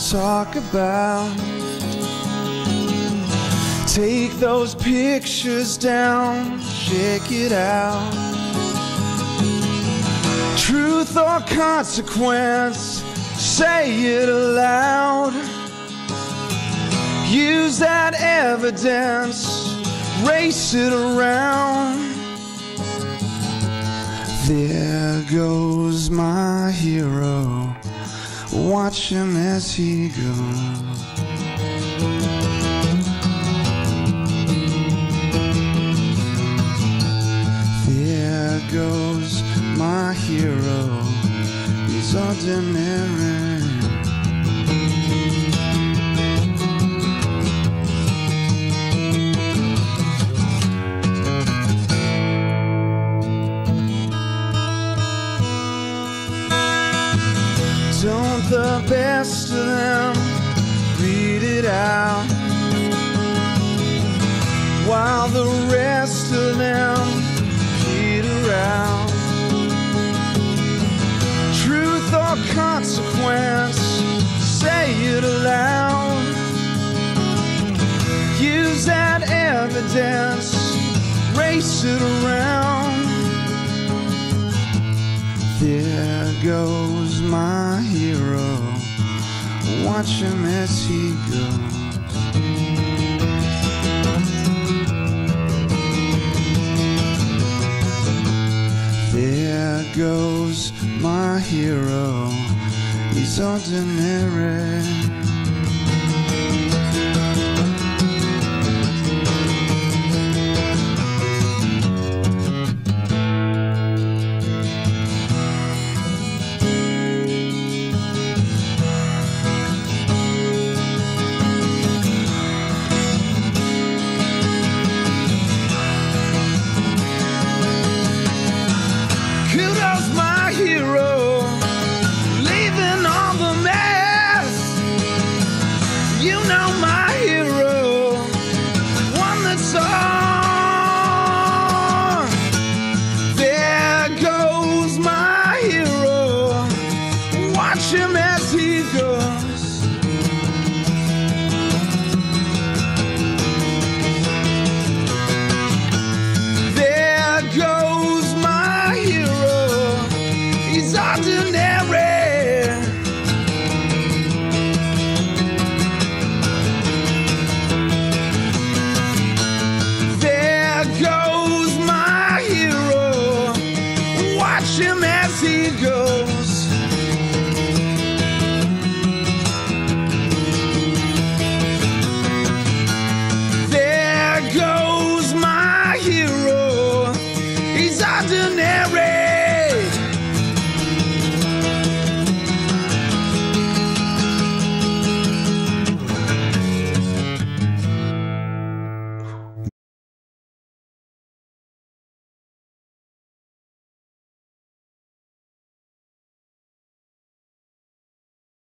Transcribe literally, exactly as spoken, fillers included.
talk about. Take those pictures down, check it out. Truth or consequence, say it aloud. Use that evidence, race it around. There goes my hero, watch him as he goes. There goes my hero, he's ordinary. Don't the best of them read it out, while the rest of them peter out. Truth or consequence, say it aloud. Use that evidence, race it around. There goes my hero, watch him as he goes. There goes my hero, he's ordinary.